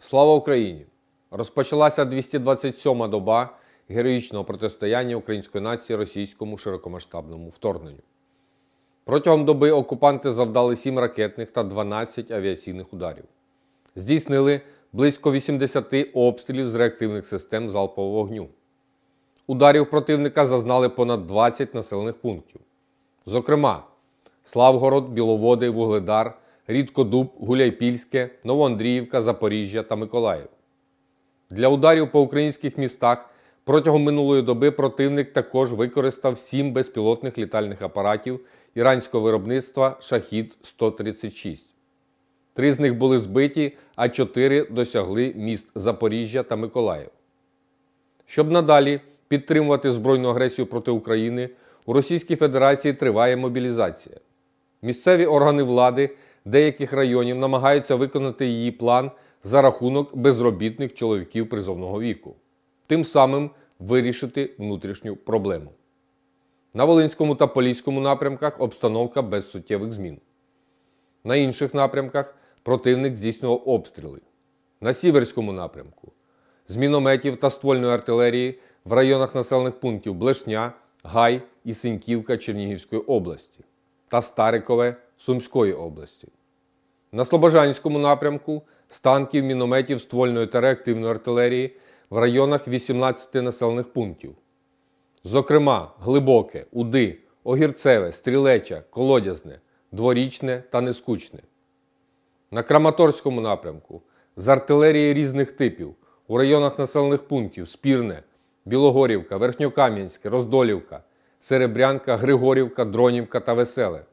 Слава Україні! Розпочалася 227-ма доба героїчного протистояння української нації російському широкомасштабному вторгненню. Протягом доби окупанти завдали 7 ракетних та 12 авіаційних ударів. Здійснили близько 80 обстрілів з реактивних систем залпового вогню. Ударів противника зазнали понад 20 населених пунктів. Зокрема, Славгород, Біловоди, Вугледар, Рідкодуб, Гуляйпільське, Новоандріївка, Запоріжжя та Миколаїв. Для ударів по українських містах протягом минулої доби противник також використав 7 безпілотних літальних апаратів іранського виробництва «Шахід-136». 3 з них були збиті, а 4 досягли міст Запоріжжя та Миколаїв. Щоб надалі підтримувати збройну агресію проти України, у Російській Федерації триває мобілізація. Місцеві органи влади деяких районів намагаються виконати її план за рахунок безробітних чоловіків призовного віку, тим самим вирішити внутрішню проблему. На Волинському та Поліському напрямках обстановка без суттєвих змін. На інших напрямках противник здійснював обстріли. На Сіверському напрямку з мінометів та ствольної артилерії в районах населених пунктів Блешня, Гай і Синьківка Чернігівської області та Старикове Сумської області. На Слобожанському напрямку з танків, мінометів, ствольної та реактивної артилерії в районах 18 населених пунктів. Зокрема, Глибоке, Уди, Огірцеве, Стрілеча, Колодязне, Дворічне та Нескучне. На Краматорському напрямку з артилерії різних типів у районах населених пунктів Спірне, Білогорівка, Верхньокам'янське, Роздолівка, Серебрянка, Григорівка, Дронівка та Веселе.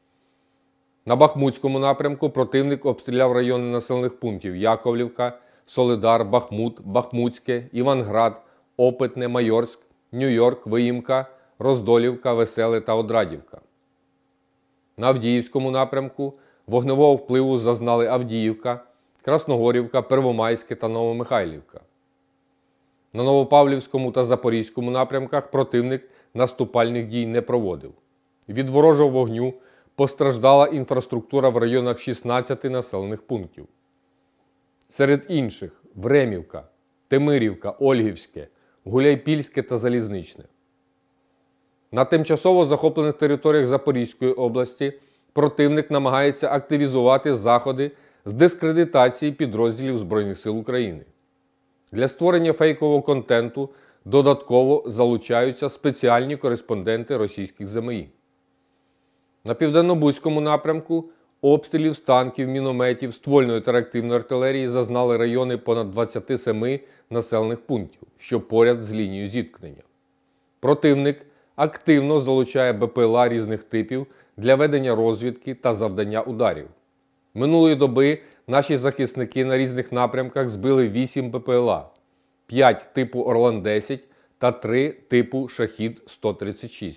На Бахмутському напрямку противник обстріляв райони населених пунктів Яковлівка, Солидар, Бахмут, Бахмутське, Іванград, Опитне, Майорськ, Нью-Йорк, Виїмка, Роздолівка, Веселе та Одрадівка. На Авдіївському напрямку вогневого впливу зазнали Авдіївка, Красногорівка, Первомайське та Новомихайлівка. На Новопавлівському та Запорізькому напрямках противник наступальних дій не проводив. Від ворожого вогню постраждала інфраструктура в районах 16 населених пунктів. Серед інших – Времівка, Темирівка, Ольгівське, Гуляйпільське та Залізничне. На тимчасово захоплених територіях Запорізької області противник намагається активізувати заходи з дискредитації підрозділів Збройних сил України. Для створення фейкового контенту додатково залучаються спеціальні кореспонденти російських ЗМІ. На Південно-Бузькому напрямку обстрілів з танків, мінометів, ствольної та реактивної артилерії зазнали райони понад 27 населених пунктів, що поряд з лінією зіткнення. Противник активно залучає БПЛА різних типів для ведення розвідки та завдання ударів. Минулої доби наші захисники на різних напрямках збили 8 БПЛА, 5 типу Орлан-10 та 3 типу Шахід-136.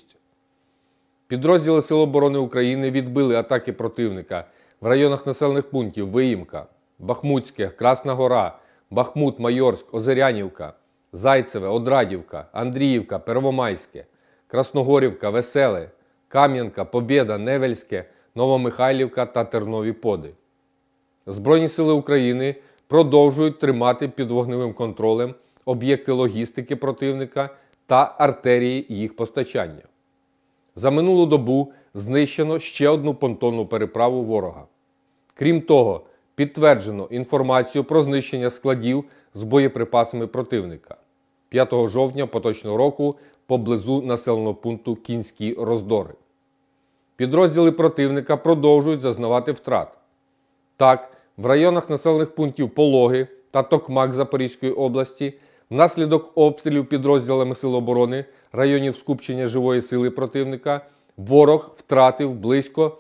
Підрозділи Сил оборони України відбили атаки противника в районах населених пунктів Виїмка, Бахмутське, Красна Гора, Бахмут, Майорськ, Озерянівка, Зайцеве, Одрадівка, Андріївка, Первомайське, Красногорівка, Веселе, Кам'янка, Побєда, Невельське, Новомихайлівка та Тернові Поди. Збройні сили України продовжують тримати під вогневим контролем об'єкти логістики противника та артерії їх постачання. За минулу добу знищено ще одну понтонну переправу ворога. Крім того, підтверджено інформацію про знищення складів з боєприпасами противника 5 жовтня поточного року поблизу населеного пункту Кінські Роздори. Підрозділи противника продовжують зазнавати втрат. Так, в районах населених пунктів Пологи та Токмак Запорізької області внаслідок обстрілів підрозділами Сил оборони районів скупчення живої сили противника ворог втратив близько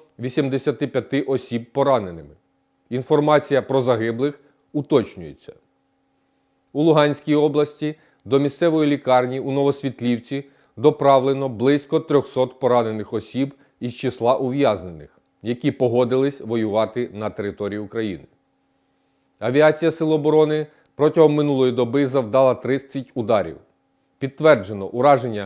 85 осіб пораненими. Інформація про загиблих уточнюється. У Луганській області до місцевої лікарні у Новосвітлівці доправлено близько 300 поранених осіб із числа ув'язнених, які погодились воювати на території України. Авіація Сил оборони протягом минулої доби завдала 30 ударів. Підтверджено ураження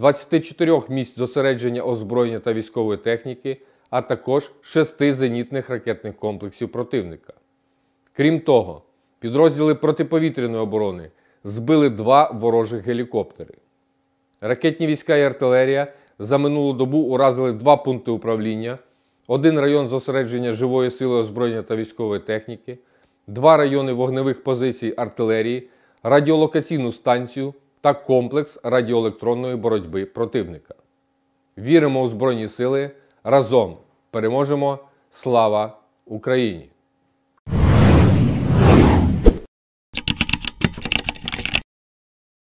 24 місць зосередження озброєння та військової техніки, а також 6 зенітних ракетних комплексів противника. Крім того, Підрозділи протиповітряної оборони збили 2 ворожих гелікоптери. Ракетні війська і артилерія за минулу добу уразили 2 пункти управління, 1 район зосередження живої сили озброєння та військової техніки, 2 райони вогневих позицій артилерії, радіолокаційну станцію та комплекс радіоелектронної боротьби противника. Віримо у Збройні Сили! Разом переможемо! Слава Україні!